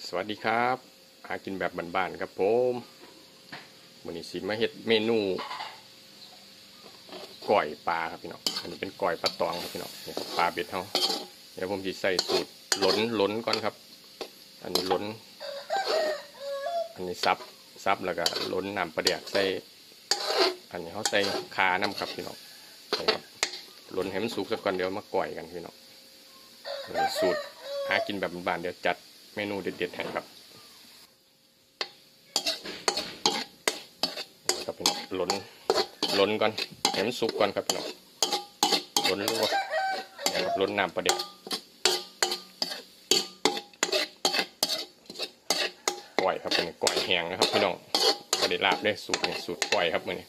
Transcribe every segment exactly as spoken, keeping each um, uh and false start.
สวัสดีครับหากินแบบบ้านๆครับผมวันนี้สิมาเฮ็ดเมนูก่อยปลาครับพี่น้องอันนี้เป็นก่อยปลาตองครับพี่น้องนี่ครับปลาเบ็ดเฮาเดี๋ยวผมจะใส่สูตรล้นล้นก่อนครับอันนี้ล้นอันนี้ซับซับแล้วก็ล้นน้ำปลาแดกใส่อันนี้เขาใส่คาน้ำครับพี่น้องนี่ครับล้นให้มันสุกสักก่อนเดี๋ยวมาก่อยกันพี่น้องสูตรหากินแบบบ้านๆเดี๋ยวจัดเมนูเด็ดๆให้ครับครับพี่น้องล้นล้นก่อนให้มันสุกก่อนครับพี่น้องล้นลวกนะครับล้นน้ำปลาเด็กก่อยครับเป็นก่อยแห้งนะครับพี่น้องปลาเด็กลาบได้สูตรนี้สูตรก่อยครับมือนี้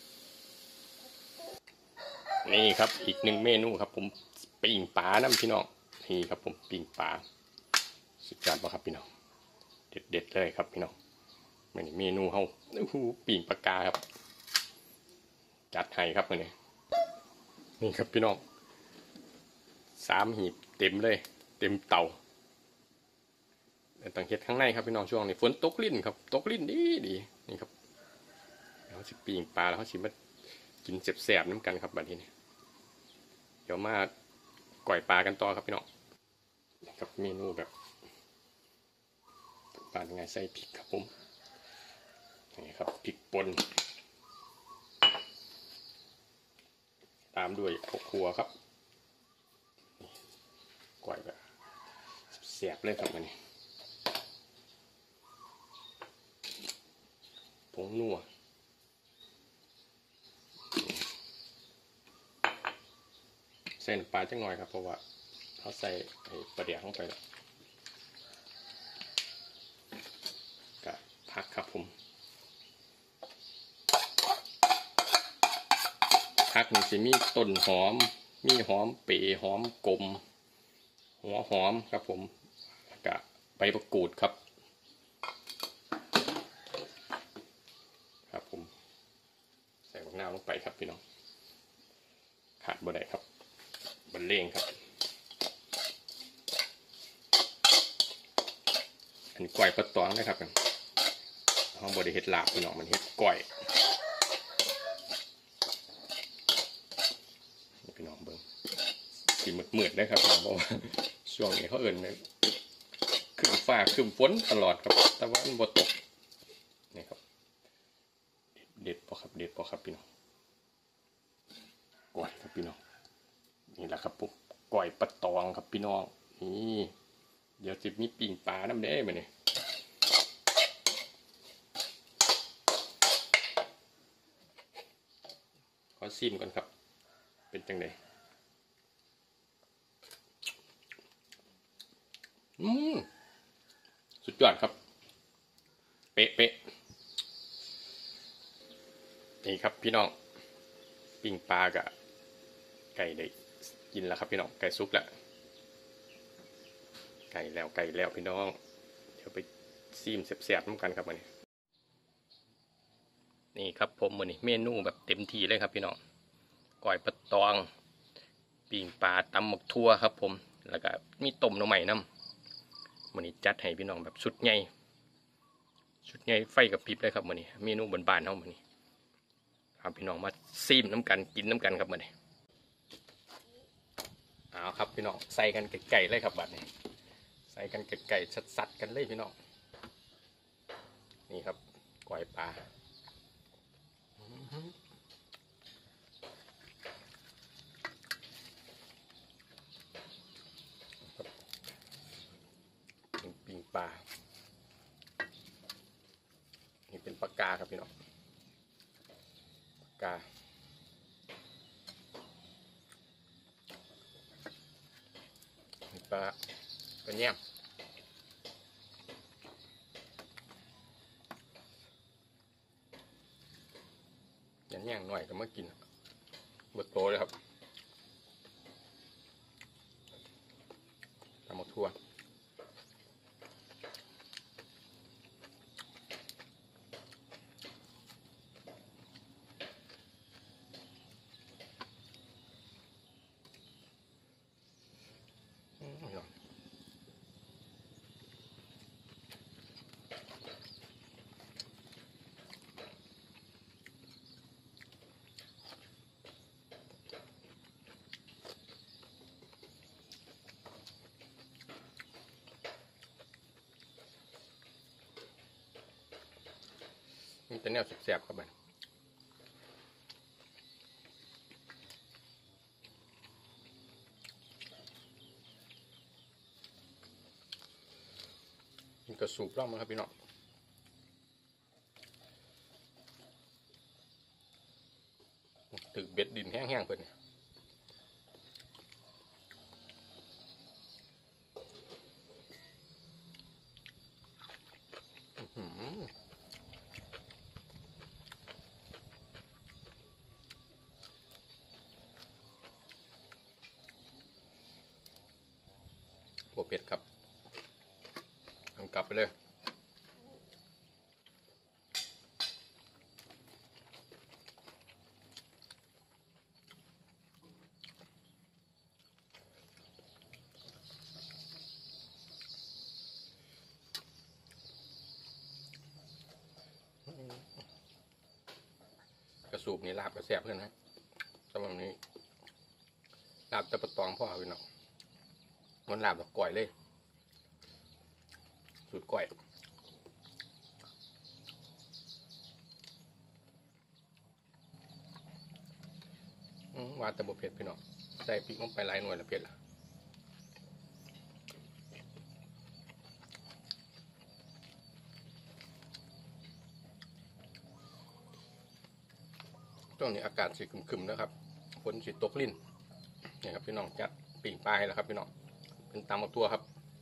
นี่ครับอีกหนึ่งเมนูครับผมปิ้งปลาน้ำพี่น้องนี่ครับผมปิ้งปลาสุดยอดมากครับพี่น้องเด็ดเด็ดเลยครับพี่น้องเมนูเฮาโอ้โหปิ้งปลากาครับจัดให้ครับมือนี้นี่ครับพี่น้องสามหีบเต็มเลยเต็มเตาต่างเห็ดข้างในครับพี่น้องช่วงนี้ฝนตกลิ้นครับตกลิ้นดีดีนี่ครับเราสิปิ้งปลาแล้วเขาสิมากินแสบๆน้ำกันครับบัดนี้เดี๋ยวมาก่อยปลากันต่อครับพี่น้องครับเมนูแบบปลาไงใส่พริกครับผมนี่ครับพริกป่นตามด้วยข้าวคั่วครับก่อยแบบแสบเลยครับอันนี้ผงนัวใส่น้ำปลาจังหน่อยครับเพราะว่าเขาใส่ไอ้ปลาเดี๋ยวลงไปแล้วกับผักครับผมผักนี่สิมีต้นหอมมีหอมเป๋หอมกลมหัวหอมครับผมกับใบมะกรูดครับครับผมใส่มะนาวลงไปครับพี่น้องขาดบ่ได้ครับบันเลงครับอันนี้ก้อยปลาตองนะครับกันห้องบริเฮ็ดลาบพี่น้องมันเฮ็ดก้อยพี่น้องเบิ้งสีมืดๆได้ครับเพราะว่าช่วงนี้เขาเอิ่นเลยขึ้นฟ้าขึ้นฝนตลอดครับแต่ว่ามันบ่ตกนี่ครับเด็ดพอครับเด็ดพอครับพี่น้องก้อยครับพี่น้องนี่แหละครับผมก้อยปลาตองครับพี่น้องนี่เดี๋ยวจะมีปิ้งปลาน้ำเด้มาเนี่ยขอซิมก่อนครับเป็นจังไดอืมสุดยอดครับเป๊ะเป๊ะนี่ครับพี่น้องปิ้งปลากับไก่ได้กินแล้วครับพี่น้องไก่ซุกแล้วไก่แล้วไก่แล้วพี่น้องเดี๋ยวไปซีมแซ่บๆน้ำกันครับวันนี้นี่ครับผมวันนี้เมนูแบบเต็มที่เลยครับพี่น้องก้อยปลาตองปิ้งปลาตำหมกทั่วครับผมแล้วก็มีต้มหน่อไม้น้ำวันนี้จัดให้พี่น้องแบบชุดใหญ่ชุดใหญ่ไฟกับพริบเลยครับวันนี้เมนูบานๆเท่าวันนี้ครับพี่น้องมาซีมน้ำกันกินน้ำกันครับวันนี้เอาครับพี่น้องใส่กันไก่ๆเลยครับบัดนี้ใส่กันไก่ๆสัดๆกันเลยพี่น้องนี่ครับก้อยปลาปิ้งปลานี่เป็นปลากาครับพี่น้องปลากาปลาปลาแยมยันย่างหน่อยก็มากินบดโตเลยครับตำหมกทั่วมันจะแนวแสบๆครับมันมันกระสูบร่องมั้งครับพี่น้องถือเบ็ดดินแห้งๆเพื่อนเนี่ยหัวเป็ดครับทำกลับไปเลยกระสูบนี่ลาบกระแสบเพื่อนนะสำหรับนี้ลาบตะปะตองพ่อพี่น้องมันลาบแบบก่อยเลยสูตรก่อยวานตะบะเผ็ดพี่น้องใส่พริกลงไปหลายหน่วยละเผ็ดละช่วงนี้อากาศสีครึมๆนะครับฝนสีตกลิ่นนี่ครับพี่น้องจัดปิ่งปลาให้แล้วครับพี่น้องเป็นตำบักตัวครับ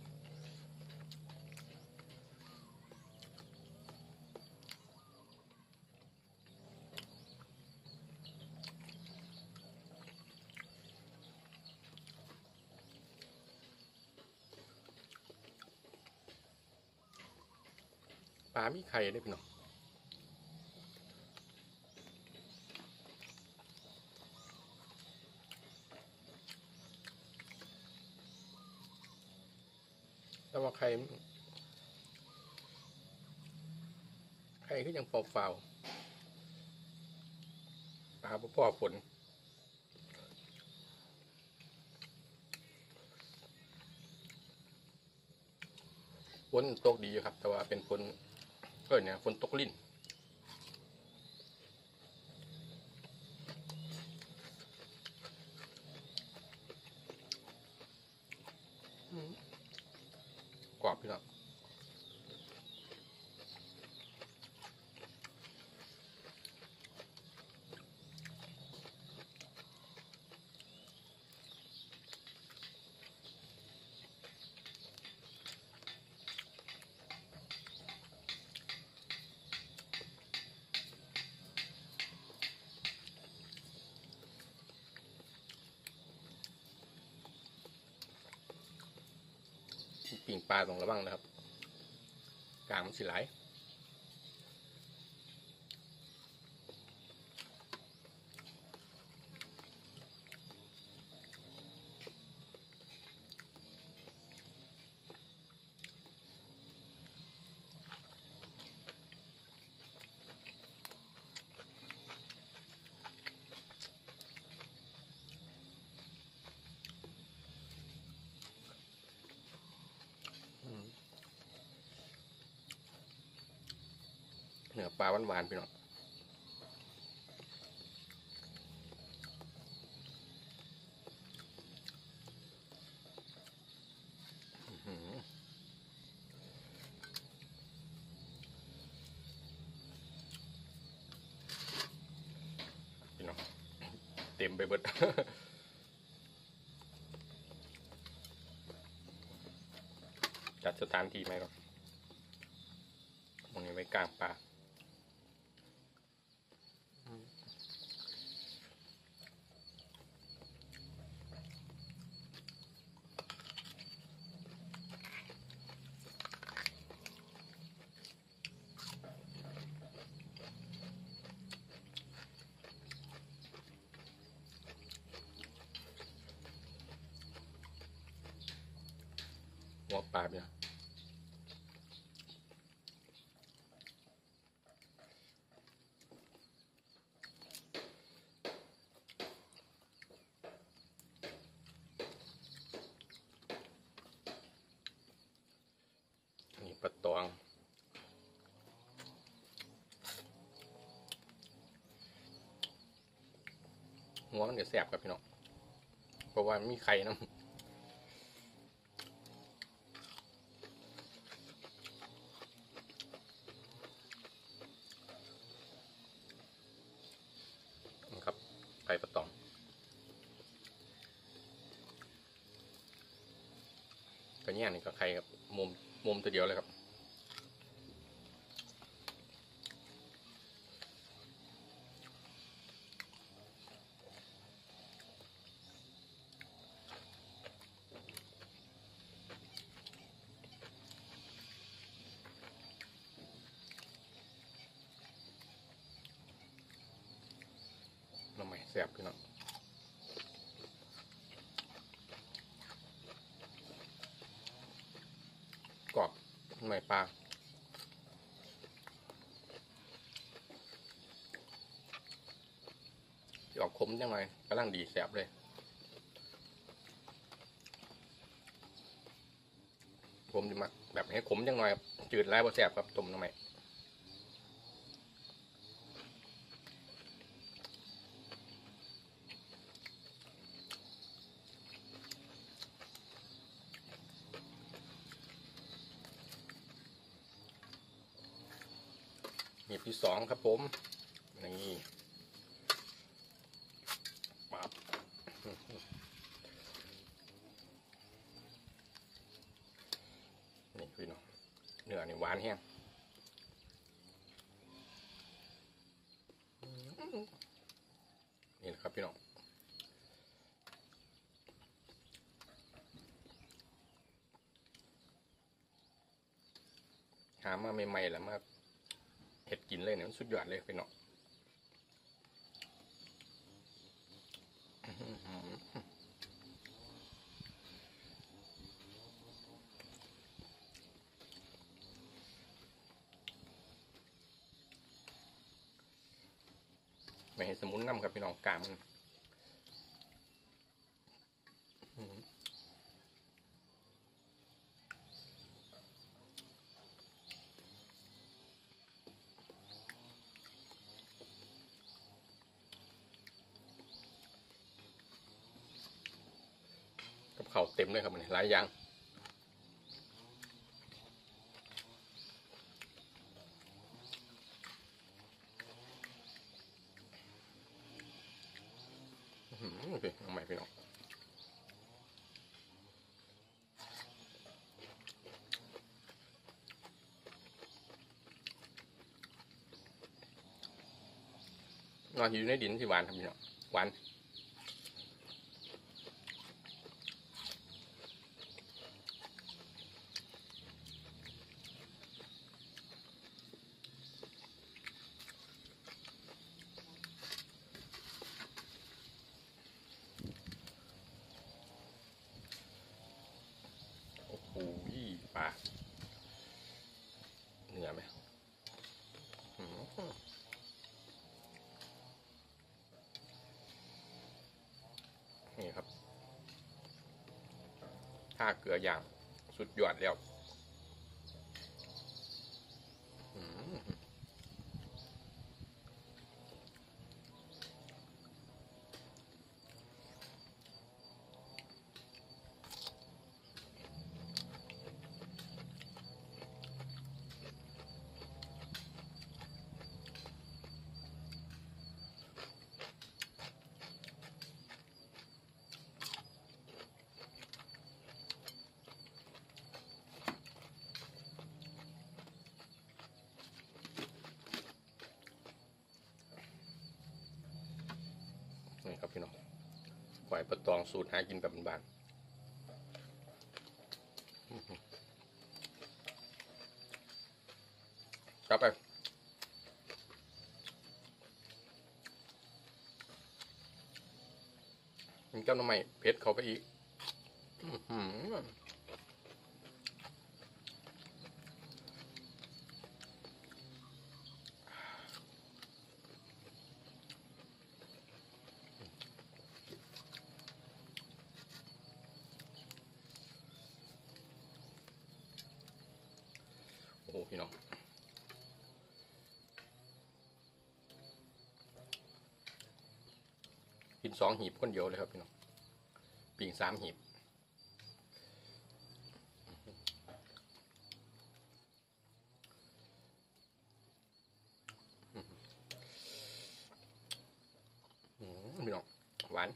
ปลามีไข่ได้พี่น้องแต่ว่าไข่ไข่ก็ยังเปล่าๆปลาพ่อฝนฝนตกดีอยู่ครับแต่ว่าเป็นฝนก็เนี่ยฝนตกลิ่นกรอบพี่น้องปิ่งปลาตรงระวังนะครับกลางมันสิไหลเนื้อปลาหวานๆพี่น้องพี่น้องเต็มไปหมดจัดสถานที่ไหมครับตรงนี้ไว้กลางปลาหัวปลาเนี่ยนี่ปลาตองหัวมันจะแสบครับพี่น้องเพราะว่ามีไข่น้ำครับไข่ปลาตองกระเนี้ยนี่ก็ไข่ครับมุมมุมตัวเดียวเลยครับน้ำใหม่แสบพี่น้องกรอบน้ำใหม่ปลาที่ออกขมจังเลยกำลังดีแสบเลยผมจะมาแบบให้ขมจังหน่อยครับจืดแล้วพอแสบครับต้มน้ำใหม่มีที่สองครับผมนี่ปั๊บนี่พี่น้องเนื้อนี่หวานแห้งนี่แหละครับพี่น้องหามาใหม่ๆแล้วมาเห็ดกินเลยเนี่ยมันสุดยอดเลยพี่น้องไม่ให้สมุนน้ำครับพี่น้องกามันกับข้าวเต็มเลยครับมันหลายอย่างอืมโอเคน้องใหม่พี่น้องนอนอยู่ในดินที่หวานครับพี่น้องหวานโอ้โหปลาเนื้อไหมนี่ครับถ้าเกลืออย่างสุดยอดแล้วนี่ครับพี่น้องก๋วยปลาตองสูตรหากินแบบบ้านครับไปมันเจ้าหน่อไม้เผ็ดเขาไปอีกโอ้พี่น้องกินนสองหีบคนเดียวเลยครับพี่น้องปิ่งสามหีบพี่น้องหวาน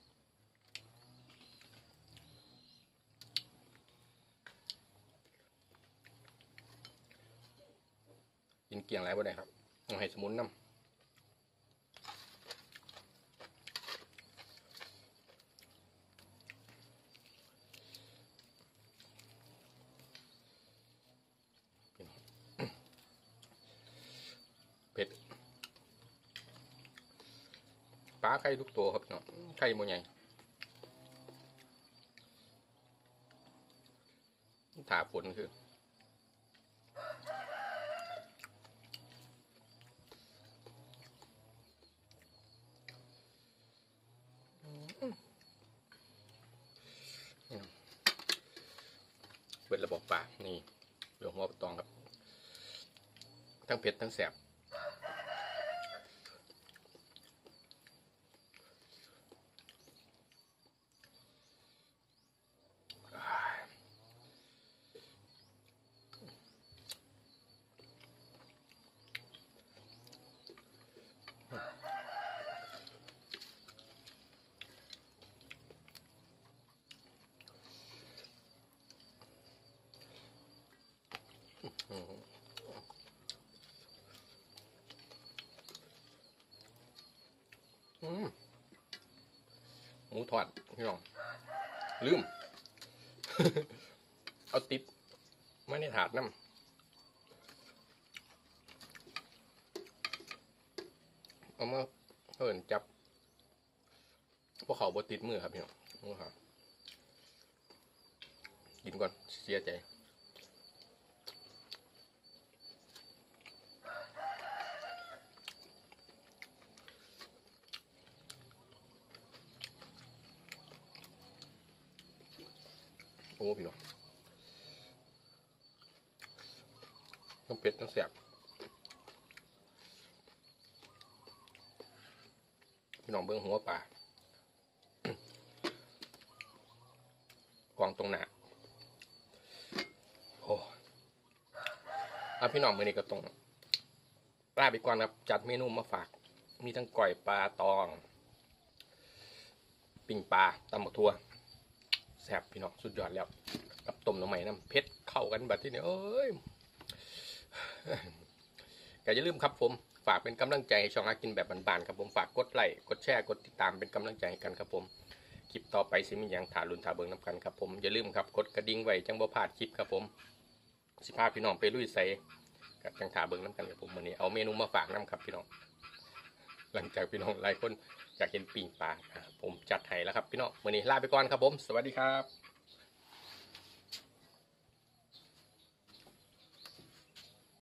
กินเกี่ยงไรบ่ได้ครับต้องให้สมุนน้ำเผ็ดปลาไข่ทุกตัวครับเนาะไข่โมใหญ่ถาฝนคือเป็นระบบปากนี่เรื่องหัวปลาตองครับทั้งเผ็ดทั้งแสบหมูทอดพี่น้องลืม เอาติดไม่ได้ถาดน้ำเอามาเอิญจับพวกเขาบดติดมือครับพี่น้องมือครับกินก่อนเสียใจโอ้พี่น้องทั้งเป็ดทั้งแสบพี่น้องเบิ้งหัวปลากองตรงหนาโอ้เอาพี่น้องมือนี้ก็ตรงลาไปก่อนครับจัดเมนูมาฝากมีทั้งก่อยปลาตองปิ้งปลาตำบักทั่วแซ่บพี่น้องสุดยอดแล้วกับต้มหน่อไม้น้ำเผ็ดเข้ากันแบบที่นี่เอ้ยอย่าอย่าลืมครับผมฝากเป็นกำลังใจให้ช่องหากินแบบบานๆครับผมฝากกดไลค์กดแชร์กดติดตามเป็นกำลังใจให้กันครับผมคลิปต่อไปสิมีอย่างถาลุนถาเบิงน้ำกันครับผมอย่าลืมครับกดกระดิ่งไว้จังบ่พลาดคลิปครับผมสิพาพี่น้องไปลุยใส่กับจังถาเบิงน้ำกันครับผมวันนี้เอาเมนูมาฝากน้ำครับพี่น้องหลังจากพี่น้องหลายคนอยากเห็นปิ่งปลาผมจัดให้แล้วครับพี่น้องวันนี้ลาไปก่อนครับผมสวัสดีครับ